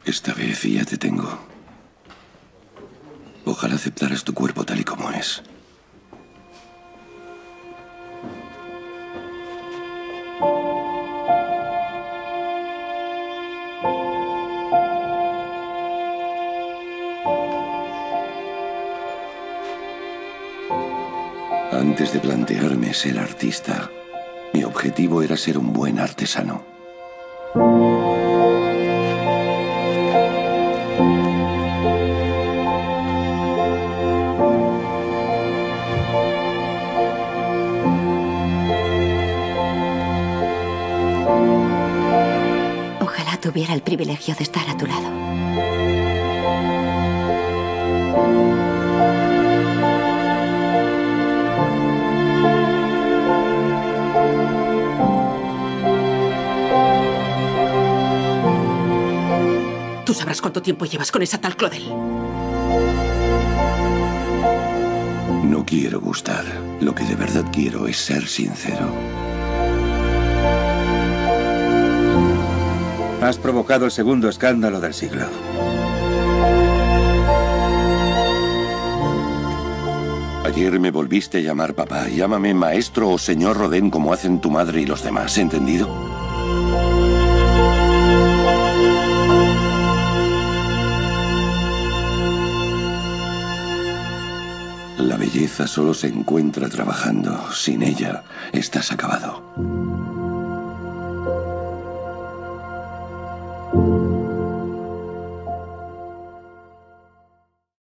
Esta vez ya te tengo. Ojalá aceptaras tu cuerpo tal y como es. Antes de plantearme ser artista, mi objetivo era ser un buen artesano. Ojalá tuviera el privilegio de estar a tu lado. Tú sabrás cuánto tiempo llevas con esa tal Claudel. No quiero gustar. Lo que de verdad quiero es ser sincero. Has provocado el segundo escándalo del siglo. Ayer me volviste a llamar papá. Llámame maestro o señor Rodin como hacen tu madre y los demás, ¿entendido? La belleza solo se encuentra trabajando. Sin ella, estás acabado.